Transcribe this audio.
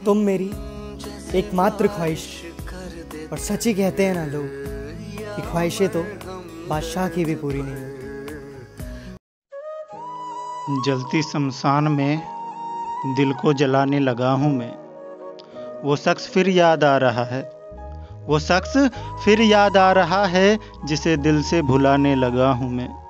तुम मेरी एकमात्र ख्वाहिश, और सच ही कहते हैं ना लोग कि ख्वाहिशें तो बादशाह की भी पूरी नहीं होती। जलती शमशान में दिल को जलाने लगा हूँ मैं। वो शख्स फिर याद आ रहा है, वो शख्स फिर याद आ रहा है जिसे दिल से भुलाने लगा हूँ मैं।